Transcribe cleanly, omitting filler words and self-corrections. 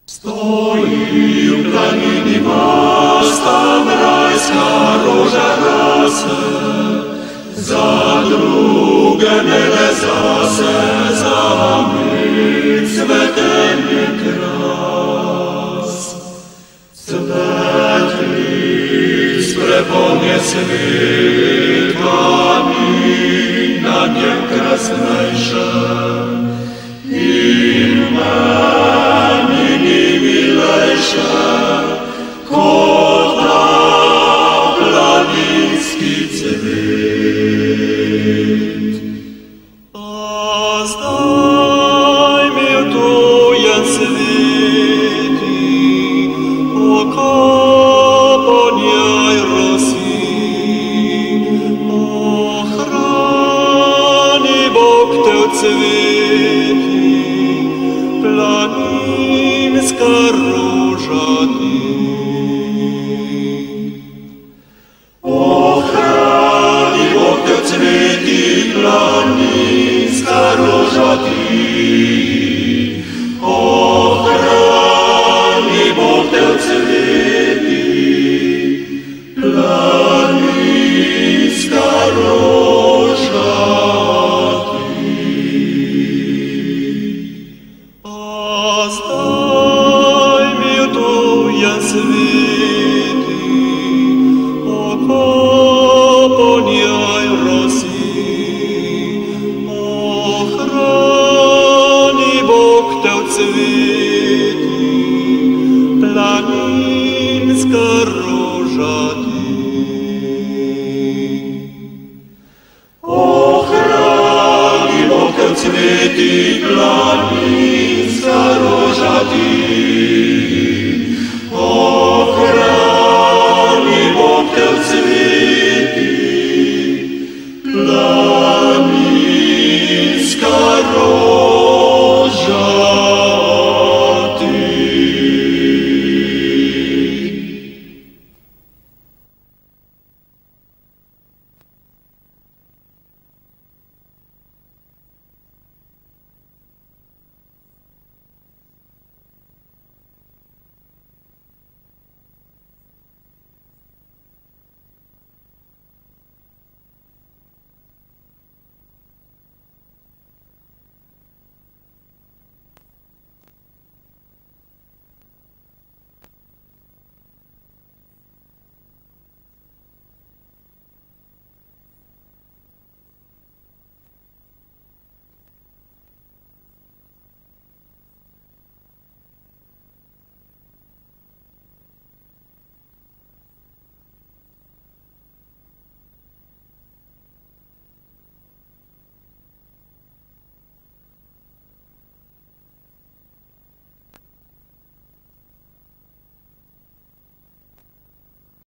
Стою в планине мостом, райская рожа роса, за друга не лезася, за миг цветенье крас. Цветли с препоне свитками, на нем краснейша, и кота планинский цвет. Оздай милтуян свети, окапаняй роси, охрани Бог те от цвети, планинская рожа ты.